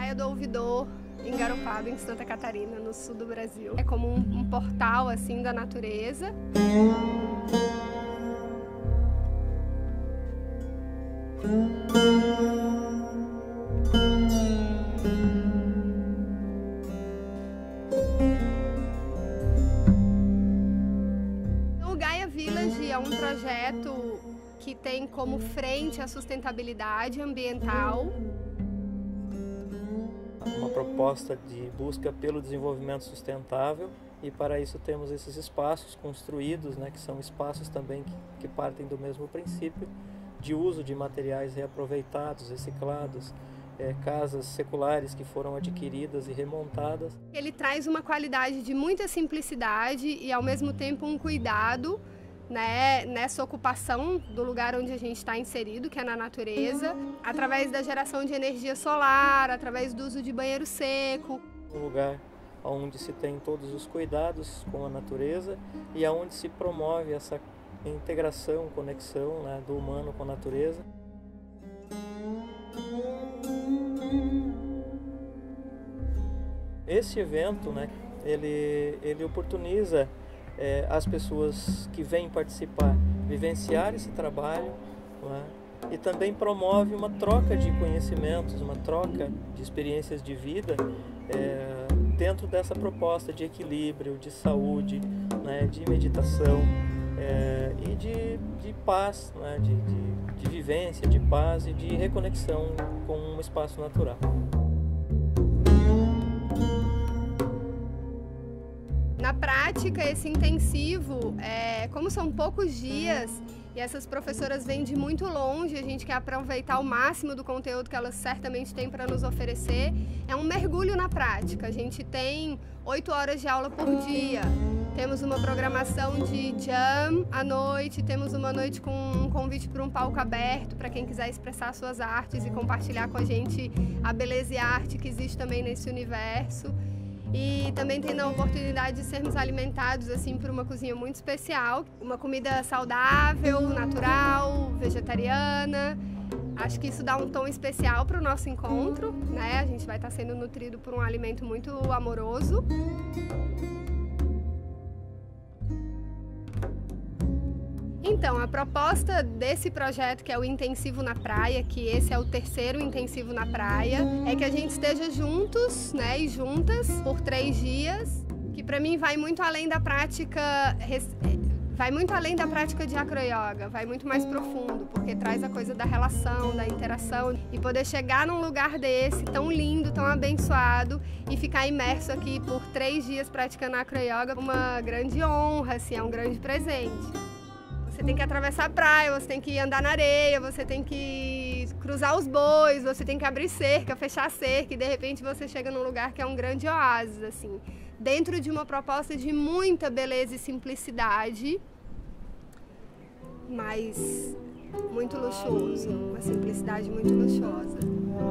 Praia do Ouvidor, em Garopaba, em Santa Catarina, no sul do Brasil. É como um portal assim da natureza. O Gaia Village é um projeto que tem como frente a sustentabilidade ambiental. Uma proposta de busca pelo desenvolvimento sustentável, e para isso temos esses espaços construídos, né, que são espaços também que partem do mesmo princípio de uso de materiais reaproveitados, reciclados, casas seculares que foram adquiridas e remontadas. Ele traz uma qualidade de muita simplicidade e ao mesmo tempo um cuidado, né, nessa ocupação do lugar onde a gente está inserido, que é na natureza, através da geração de energia solar, através do uso de banheiro seco. Um lugar onde se tem todos os cuidados com a natureza e onde se promove essa integração, conexão, né, do humano com a natureza. Esse evento, né, ele oportuniza as pessoas que vêm participar vivenciar esse trabalho, né, e também promove uma troca de conhecimentos, uma troca de experiências de vida dentro dessa proposta de equilíbrio, de saúde, né, de meditação e de paz, né, de vivência, de paz e de reconexão com um espaço natural. Na prática, esse intensivo, como são poucos dias e essas professoras vêm de muito longe, a gente quer aproveitar o máximo do conteúdo que elas certamente têm para nos oferecer, é um mergulho na prática. A gente tem 8 horas de aula por dia, temos uma programação de jam à noite, temos uma noite com um convite para um palco aberto para quem quiser expressar suas artes e compartilhar com a gente a beleza e a arte que existe também nesse universo. E também tem a oportunidade de sermos alimentados assim por uma cozinha muito especial, uma comida saudável, natural, vegetariana. Acho que isso dá um tom especial para o nosso encontro, né? A gente vai estar sendo nutrido por um alimento muito amoroso. Então, a proposta desse projeto, que é o Intensivo na Praia, que esse é o 3º Intensivo na Praia, é que a gente esteja juntos, né, e juntas por 3 dias, que para mim vai muito além da prática, de acroyoga, vai muito mais profundo, porque traz a coisa da relação, da interação, e poder chegar num lugar desse, tão lindo, tão abençoado, e ficar imerso aqui por 3 dias praticando acroyoga, é uma grande honra, assim, é um grande presente. Você tem que atravessar a praia, você tem que andar na areia, você tem que cruzar os bois, você tem que abrir cerca, fechar cerca, e de repente você chega num lugar que é um grande oásis, assim, dentro de uma proposta de muita beleza e simplicidade, mas muito luxuoso, uma simplicidade muito luxuosa.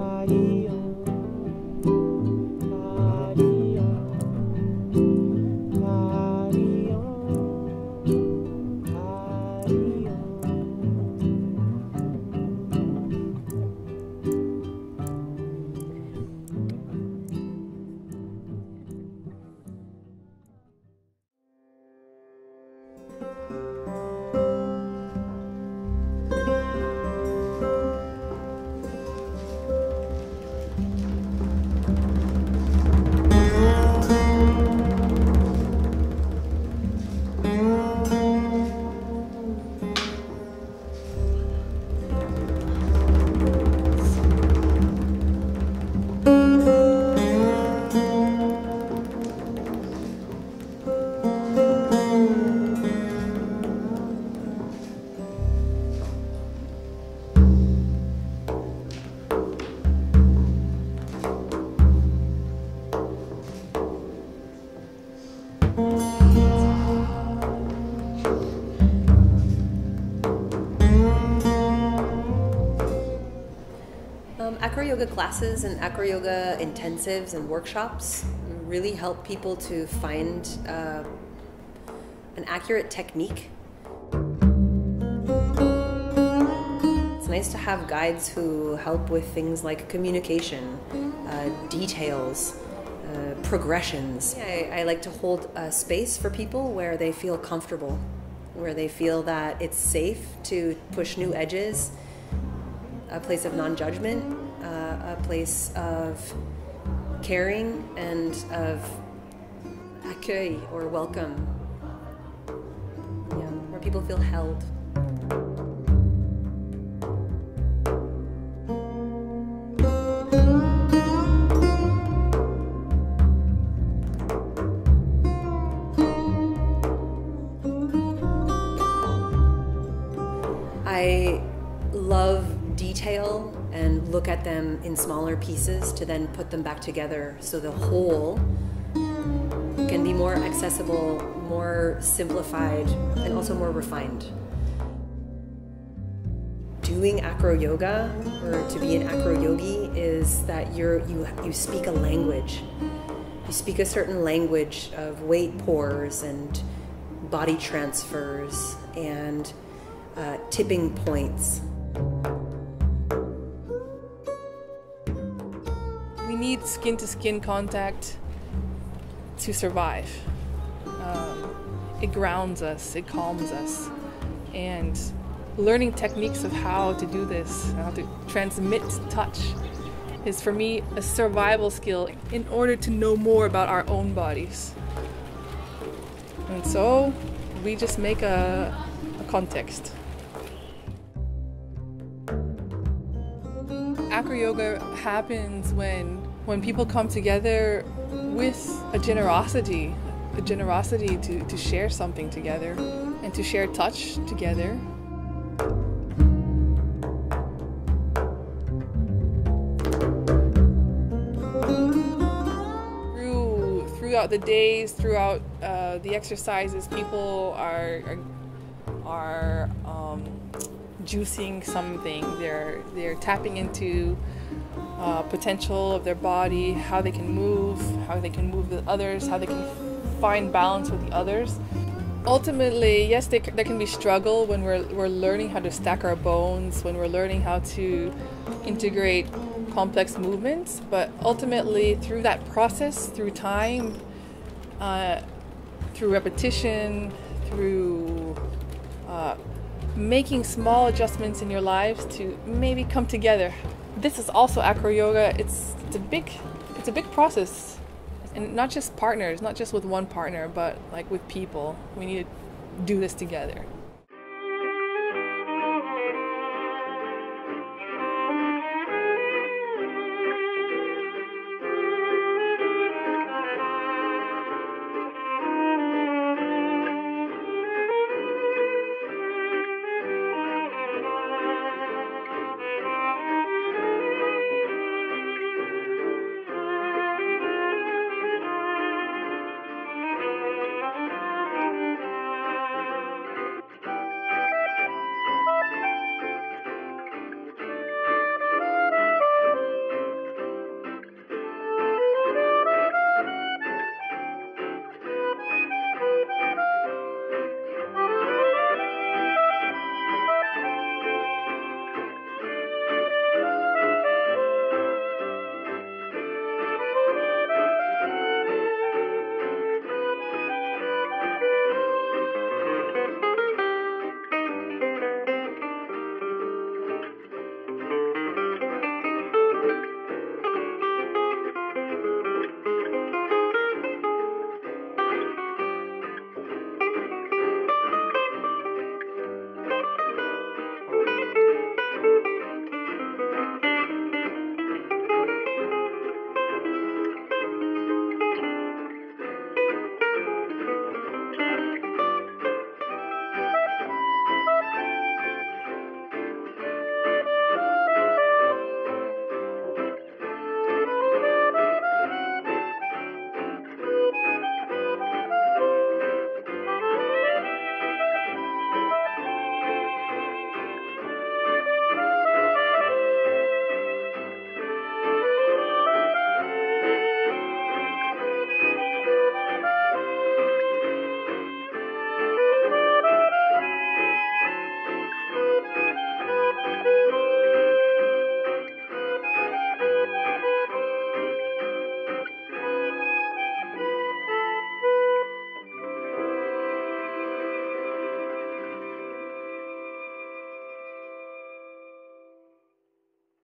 Acro-yoga classes and acro-yoga intensives and workshops really help people to find an accurate technique. It's nice nice to have guides who help with things like communication, details, progressions. I like to hold a space for people where they feel comfortable, where they feel that it's safe to push new edges, a place of non-judgment, a place of caring and of accueil or welcome, where people feel held. I love detail and look at them in smaller pieces to then put them back together so the whole can be more accessible, more simplified, and also more refined. Doing acro yoga, or to be an acro yogi, is that you speak a language. You speak a certain language of weight pores and body transfers and tipping points. We need skin-to-skin contact to survive. It grounds us, it calms us, and learning techniques of how to do this, how to transmit touch, is for me a survival skill in order to know more about our own bodies. And so we just make a context. Acro yoga happens when people come together with a generosity to share something together and to share touch together. Throughout the days, throughout the exercises, people are juicing something. They're tapping into potential of their body, how they can move with others, how they can find balance with the others. Ultimately, yes, there can be struggle when we're learning how to stack our bones, when we're learning how to integrate complex movements, but ultimately through that process, through time, through repetition, through making small adjustments in your lives to maybe come together. This is also acro yoga. It's a big process, and not just partners, not just with one partner, but like with people. We need to do this together.